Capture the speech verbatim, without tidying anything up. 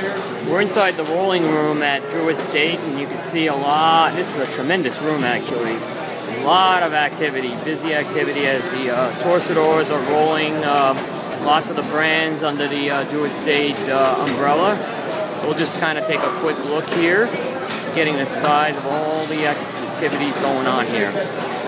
We're inside the rolling room at Drew Estate, and you can see a lot. This is a tremendous room, actually. A lot of activity, busy activity as the uh, torcedores are rolling. Uh, lots of the brands under the uh, Drew Estate uh, umbrella. So we'll just kind of take a quick look here, getting the size of all the activities going on here.